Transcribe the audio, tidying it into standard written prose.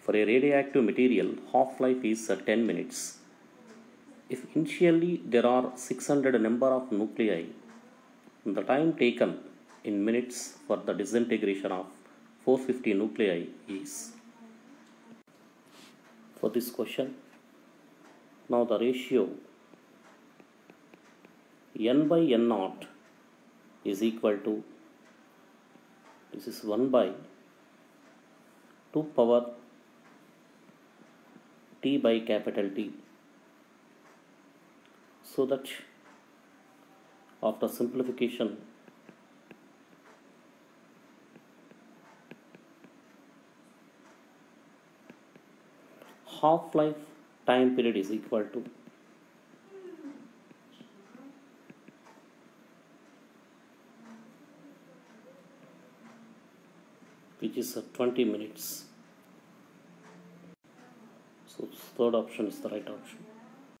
For a radioactive material, half-life is 10 minutes. If initially there are 600 number of nuclei, the time taken in minutes for the disintegration of 450 nuclei is. For this question, now the ratio n by n naught is equal to, this is 1 by 2 power T by capital T, so that after simplification half-life time period is equal to which is 20 minutes. So third option is the right option.